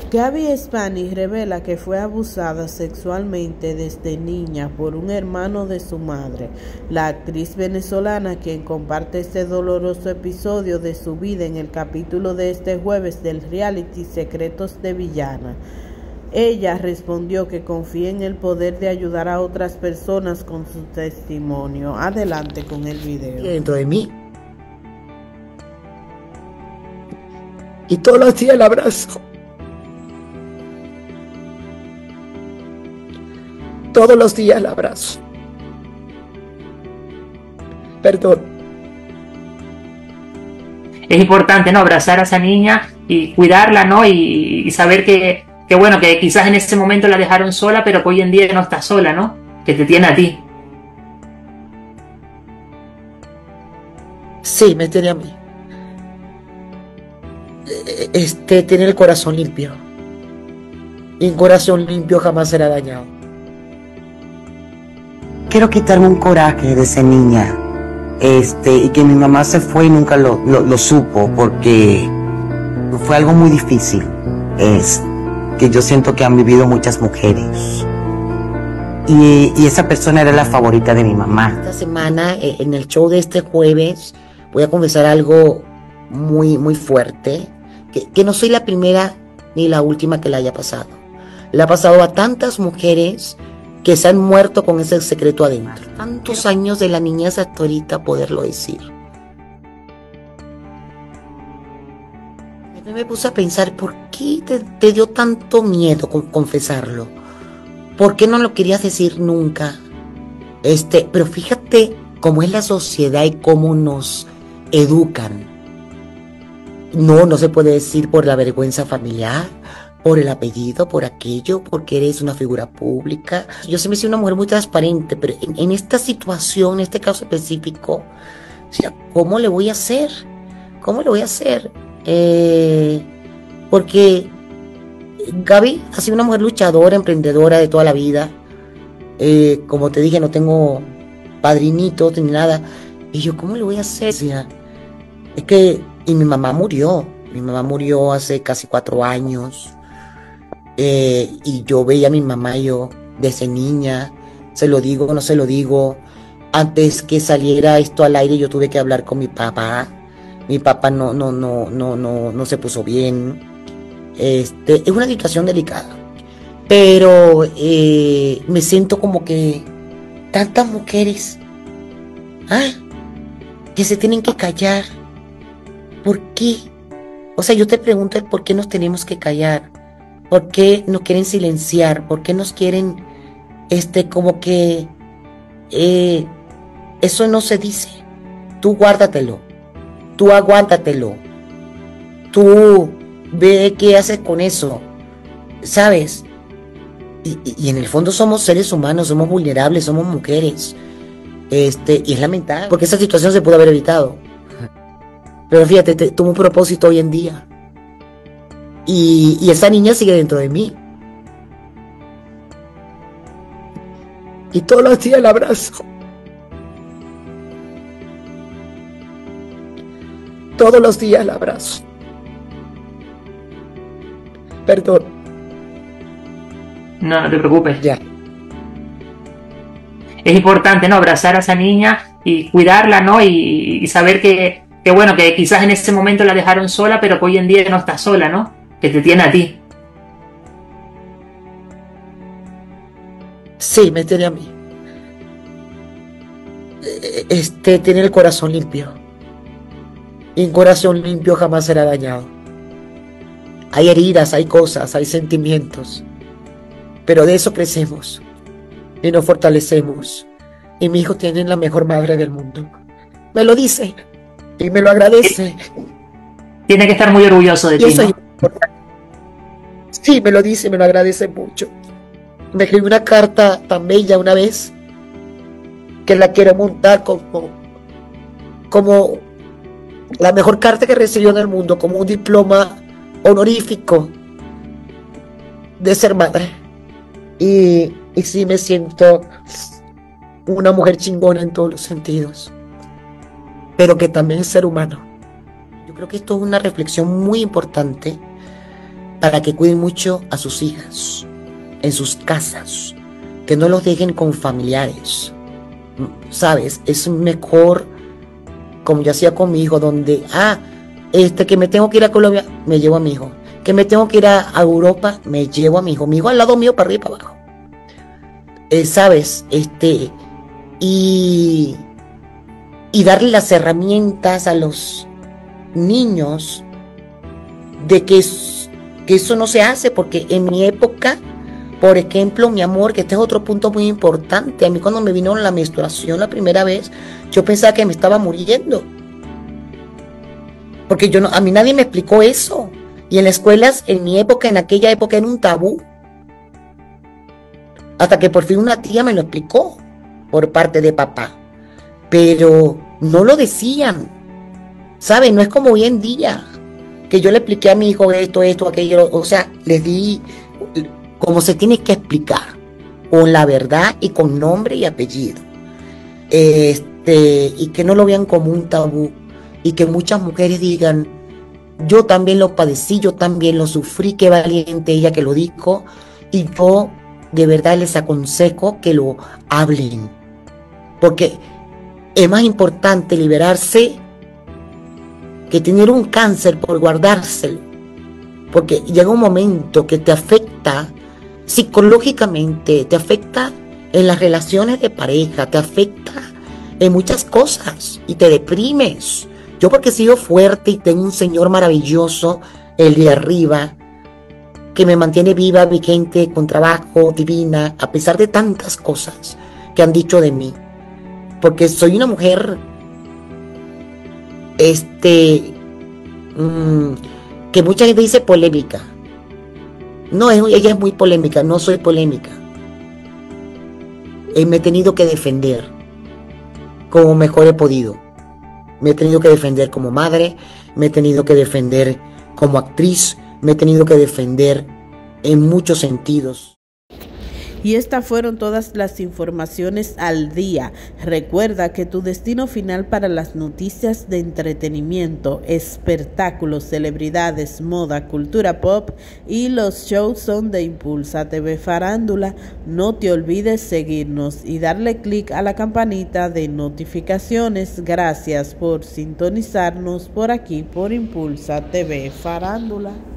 Gaby Spani revela que fue abusada sexualmente desde niña por un hermano de su madre. La actriz venezolana, quien comparte este doloroso episodio de su vida en el capítulo de este jueves del reality Secretos de Villana. Ella respondió que confía en el poder de ayudar a otras personas con su testimonio. Adelante con el video. Dentro de mí. Y todos los días la abrazo. Todos los días la abrazo. Perdón. Es importante, ¿no? Abrazar a esa niña y cuidarla, ¿no? Y saber que bueno, que quizás en ese momento la dejaron sola, pero que hoy en día no está sola, ¿no? Que te tiene a ti. Sí, me tiene a mí. Tiene el corazón limpio. Y un corazón limpio jamás será dañado. Quiero quitarme un coraje de esa niña. Y que mi mamá se fue y nunca lo supo, porque fue algo muy difícil. Que yo siento que han vivido muchas mujeres. Y esa persona era la favorita de mi mamá. Esta semana, en el show de este jueves, voy a confesar algo muy, muy fuerte. Que no soy la primera ni la última que le haya pasado. Le ha pasado a tantas mujeres que se han muerto con ese secreto adentro. Tantos años de la niñez hasta ahorita poderlo decir. Me puse a pensar, ¿por qué te dio tanto miedo confesarlo? ¿Por qué no lo querías decir nunca? Pero fíjate cómo es la sociedad y cómo nos educan. No se puede decir por la vergüenza familiar, por el apellido, por aquello, porque eres una figura pública. Yo siempre he sido una mujer muy transparente, pero en esta situación, en este caso específico, o sea, ¿cómo le voy a hacer? ¿Cómo le voy a hacer? Porque Gaby ha sido una mujer luchadora, emprendedora de toda la vida. Como te dije, no tengo padrinitos ni nada. Y yo, ¿cómo le voy a hacer? O sea, y mi mamá murió. Mi mamá murió hace casi 4 años. Y yo veía a mi mamá, yo, desde niña, se lo digo o no se lo digo. Antes que saliera esto al aire, yo tuve que hablar con mi papá. Mi papá no se puso bien. Es una situación delicada. Pero me siento como que tantas mujeres que se tienen que callar. ¿Por qué? O sea, yo te pregunto por qué nos tenemos que callar. ¿Por qué nos quieren silenciar? ¿Por qué nos quieren como que eso no se dice? Tú guárdatelo. Tú aguántatelo. Tú ve qué haces con eso. ¿Sabes? Y en el fondo somos seres humanos, somos vulnerables, somos mujeres. Y es lamentable, porque esa situación se pudo haber evitado. Pero fíjate, tuvo un propósito hoy en día. Y esa niña sigue dentro de mí. Y todos los días la abrazo. Todos los días la abrazo. Perdón. No te preocupes. Ya. Es importante, ¿no? Abrazar a esa niña y cuidarla, ¿no? Y saber que bueno, que quizás en ese momento la dejaron sola, pero que hoy en día no está sola, ¿no? Que te tiene a ti. Sí, me tiene a mí. Tiene el corazón limpio. Y un corazón limpio jamás será dañado. Hay heridas, hay cosas, hay sentimientos. Pero de eso crecemos. Y nos fortalecemos. Y mi hijo tiene la mejor madre del mundo. Me lo dice. Y me lo agradece. Tiene que estar muy orgulloso de ti, eso, ¿no? es importante. Sí, me lo dice, me lo agradece mucho. Me escribió una carta tan bella una vez que la quiero montar como la mejor carta que recibió en el mundo, como un diploma honorífico de ser madre. Y sí me siento una mujer chingona en todos los sentidos, pero que también es ser humano. Yo creo que esto es una reflexión muy importante para que cuiden mucho a sus hijas en sus casas, que no los dejen con familiares, ¿sabes? Es mejor, como yo hacía con mi hijo, donde, que me tengo que ir a Colombia, me llevo a mi hijo, que me tengo que ir a Europa, me llevo a mi hijo al lado mío, para arriba y para abajo, ¿sabes? Y darle las herramientas a los niños de que eso no se hace, porque en mi época, por ejemplo, mi amor, que este es otro punto muy importante, a mí cuando me vino la menstruación la primera vez, yo pensaba que me estaba muriendo, porque a mí nadie me explicó eso, y en las escuelas, en mi época, en aquella época, era un tabú, hasta que por fin una tía me lo explicó, por parte de papá, pero no lo decían, ¿saben? No es como hoy en día, que yo le expliqué a mi hijo esto, aquello, o sea, les di como se tiene que explicar, con la verdad y con nombre y apellido, y que no lo vean como un tabú, y que muchas mujeres digan, yo también lo padecí, yo también lo sufrí, qué valiente ella que lo dijo, y yo de verdad les aconsejo que lo hablen, porque es más importante liberarse que tener un cáncer por guardárselo, porque llega un momento que te afecta psicológicamente, te afecta en las relaciones de pareja, te afecta en muchas cosas y te deprimes. Yo, porque he sido fuerte y tengo un Señor maravilloso, el de arriba, que me mantiene viva, vigente, con trabajo, divina, a pesar de tantas cosas que han dicho de mí, porque soy una mujer que mucha gente dice polémica. No, ella es muy polémica, no soy polémica. Me he tenido que defender como mejor he podido. Me he tenido que defender como madre, me he tenido que defender como actriz, me he tenido que defender en muchos sentidos. Y estas fueron todas las informaciones al día. Recuerda que tu destino final para las noticias de entretenimiento, espectáculos, celebridades, moda, cultura pop y los shows son de Impulsa TV Farándula. No te olvides seguirnos y darle clic a la campanita de notificaciones. Gracias por sintonizarnos por aquí por Impulsa TV Farándula.